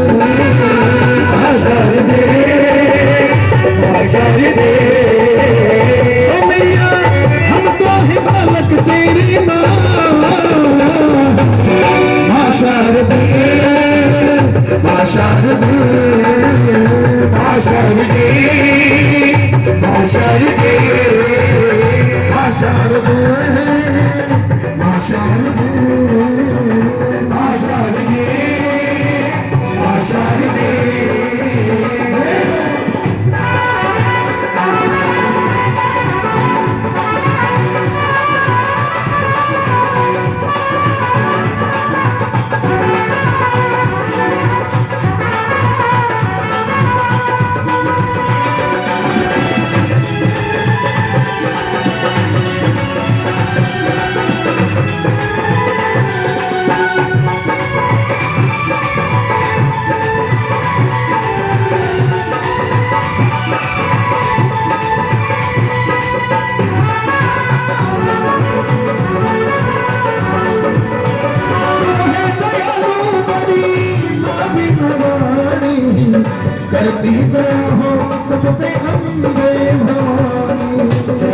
शारदे शारदे ओ मैया हम तो है बालक तेरी माँ शारदे शारदे शारदे शारदे शारदे करती दया हो सब पे अम्बे भवानी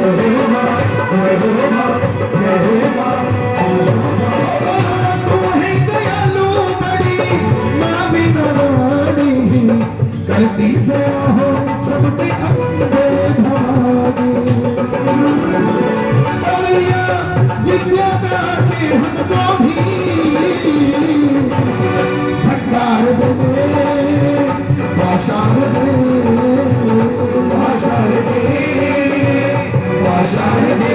तुम्हें दयालु बड़ी माँ बिनवानी करती दया हो सब पे अम्बे भवानी कविया विद्या दाते हमको भी भंडार दे शारदे शारदे शारदे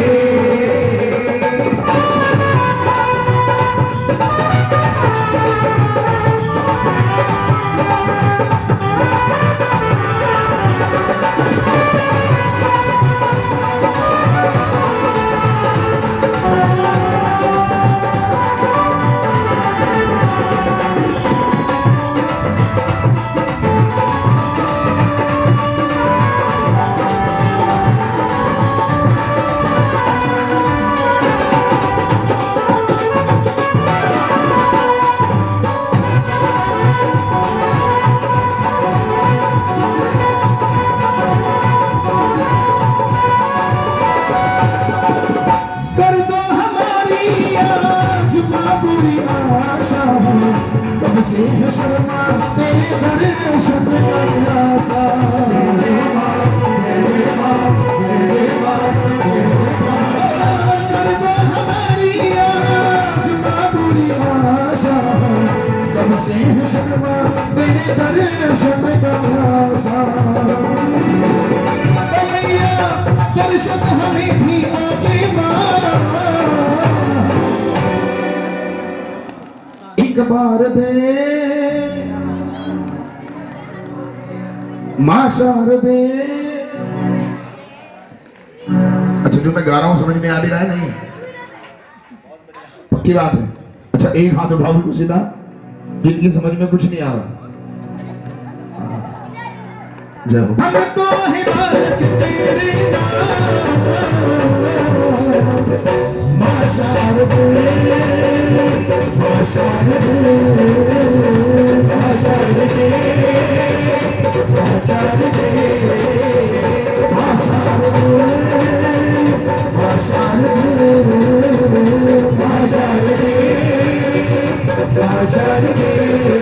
तब से शर्मा तेरे दर्शन का आशा कर दो हमारी आज बाबुरी आशा तब से शर्मा तेरे दर्शन का आशा मैया दर्शन हमें भी आते एक बार दे माँ शारदे। अच्छा जो मैं गा रहा हूं समझ में आ भी रहा है नहीं? पक्की बात है। अच्छा एक हाथ उठाओ बिल्कुल सीधा, जिनकी समझ में कुछ नहीं आ रहा। जय हो। हम तो है बालक तेरे माँ शारदे शारदे